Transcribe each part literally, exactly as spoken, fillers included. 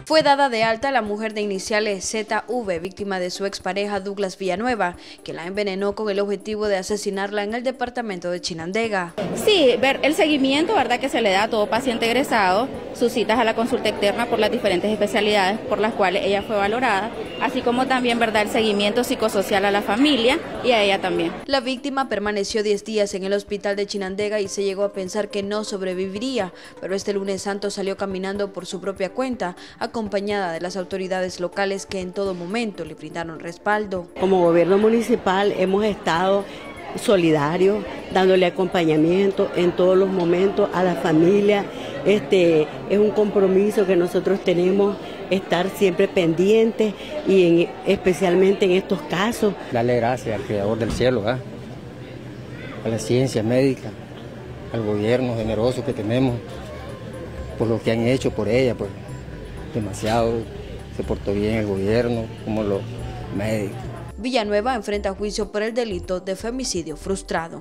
Fue dada de alta la mujer de iniciales Z V, víctima de su expareja Douglas Villanueva, que la envenenó con el objetivo de asesinarla en el departamento de Chinandega. Sí, ver el seguimiento, ¿verdad?, que se le da a todo paciente egresado, sus citas a la consulta externa por las diferentes especialidades por las cuales ella fue valorada, así como también, ¿verdad?, el seguimiento psicosocial a la familia y a ella también. La víctima permaneció diez días en el hospital de Chinandega y se llegó a pensar que no sobreviviría, pero este lunes santo salió caminando por su propia cuenta, acompañada de las autoridades locales que en todo momento le brindaron respaldo. Como gobierno municipal hemos estado solidarios, dándole acompañamiento en todos los momentos a la familia. Este es un compromiso que nosotros tenemos, estar siempre pendientes y en, especialmente en estos casos. Darle gracias al Creador del cielo, ¿eh? a la ciencia médica, al gobierno generoso que tenemos, por lo que han hecho por ella, pues demasiado. Se portó bien el gobierno, como los médicos. Villanueva enfrenta juicio por el delito de femicidio frustrado.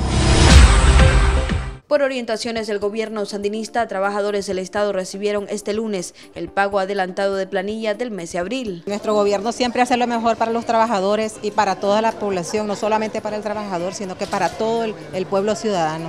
Por orientaciones del gobierno sandinista, trabajadores del Estado recibieron este lunes el pago adelantado de planilla del mes de abril. Nuestro gobierno siempre hace lo mejor para los trabajadores y para toda la población, no solamente para el trabajador, sino que para todo el, el pueblo ciudadano.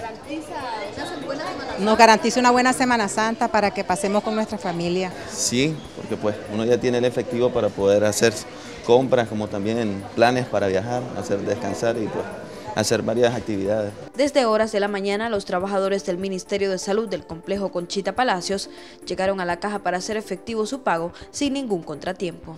Nos garantiza una buena Semana Santa para que pasemos con nuestra familia. Sí, porque pues uno ya tiene el efectivo para poder hacer compras, como también planes para viajar, hacer descansar y pues hacer varias actividades. Desde horas de la mañana, los trabajadores del Ministerio de Salud del complejo Conchita Palacios llegaron a la caja para hacer efectivo su pago sin ningún contratiempo.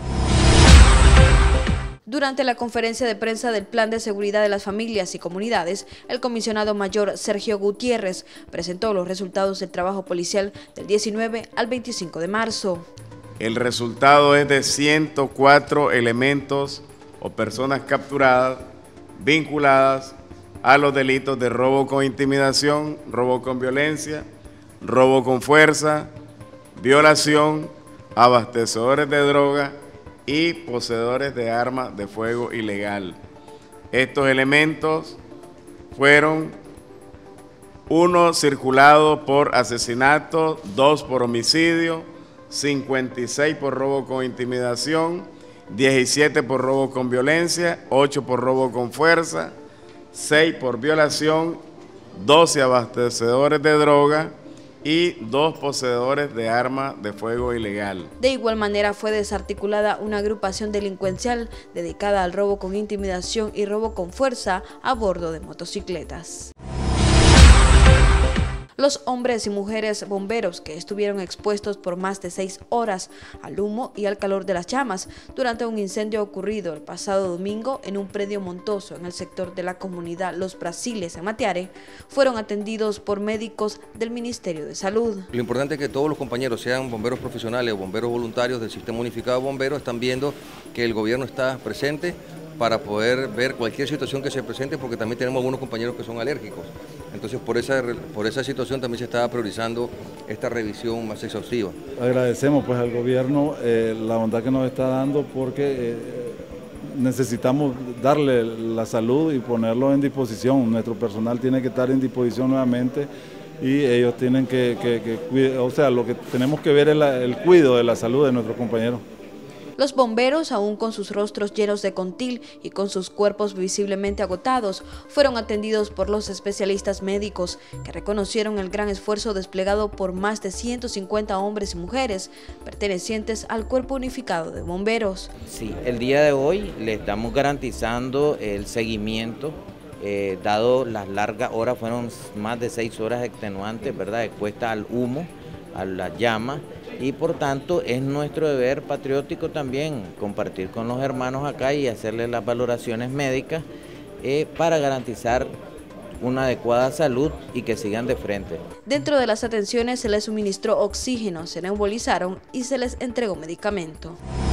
Durante la conferencia de prensa del Plan de Seguridad de las Familias y Comunidades, el comisionado mayor Sergio Gutiérrez presentó los resultados del trabajo policial del diecinueve al veinticinco de marzo. El resultado es de ciento cuatro elementos o personas capturadas vinculadas a los delitos de robo con intimidación, robo con violencia, robo con fuerza, violación, abastecedores de droga y poseedores de armas de fuego ilegal. Estos elementos fueron: uno circulado por asesinato, dos por homicidio, cincuenta y seis por robo con intimidación, diecisiete por robo con violencia, ocho por robo con fuerza, seis por violación, doce abastecedores de droga y dos poseedores de arma de fuego ilegal. De igual manera fue desarticulada una agrupación delincuencial dedicada al robo con intimidación y robo con fuerza a bordo de motocicletas. Los hombres y mujeres bomberos que estuvieron expuestos por más de seis horas al humo y al calor de las llamas durante un incendio ocurrido el pasado domingo en un predio montoso en el sector de la comunidad Los Brasiles en Matiare, fueron atendidos por médicos del Ministerio de Salud. Lo importante es que todos los compañeros, sean bomberos profesionales o bomberos voluntarios del Sistema Unificado de Bomberos, están viendo que el gobierno está presente para poder ver cualquier situación que se presente, porque también tenemos algunos compañeros que son alérgicos. Entonces por esa, por esa situación también se está priorizando esta revisión más exhaustiva. Agradecemos pues al gobierno eh, la bondad que nos está dando, porque eh, necesitamos darle la salud y ponerlo en disposición. Nuestro personal tiene que estar en disposición nuevamente y ellos tienen que, que, que o sea, lo que tenemos que ver es la, el cuidado de la salud de nuestros compañeros. Los bomberos, aún con sus rostros llenos de contil y con sus cuerpos visiblemente agotados, fueron atendidos por los especialistas médicos, que reconocieron el gran esfuerzo desplegado por más de ciento cincuenta hombres y mujeres pertenecientes al Cuerpo Unificado de Bomberos. Sí, el día de hoy le estamos garantizando el seguimiento, eh, dado las largas horas, fueron más de seis horas extenuantes, ¿verdad?, expuestas al humo, a la llama. Y por tanto es nuestro deber patriótico también compartir con los hermanos acá y hacerles las valoraciones médicas eh, para garantizar una adecuada salud y que sigan de frente. Dentro de las atenciones se les suministró oxígeno, se nebulizaron y se les entregó medicamento.